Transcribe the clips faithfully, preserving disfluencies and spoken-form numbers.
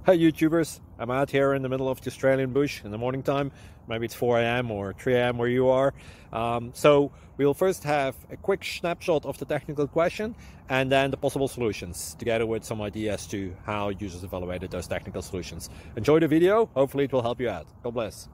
Hi YouTubers, I'm out here in the middle of the Australian bush in the morning time. Maybe it's four A M or three A M where you are. Um, so we'll first have a quick snapshot of the technical question and then the possible solutions, together with some ideas to how users evaluated those technical solutions. Enjoy the video, hopefully it will help you out. God bless.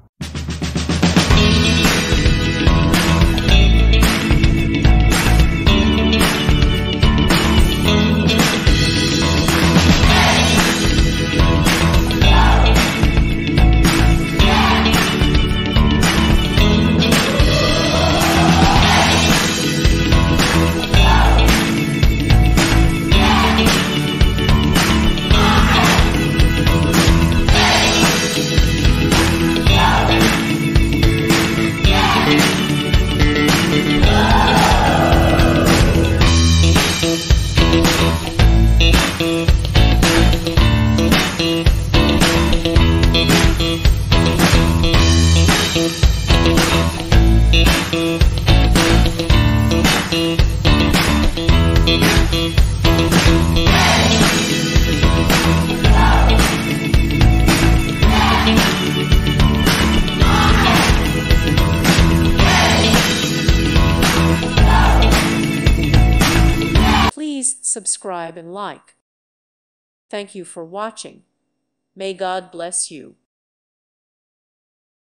Please subscribe and like. Thank you for watching. May God bless you.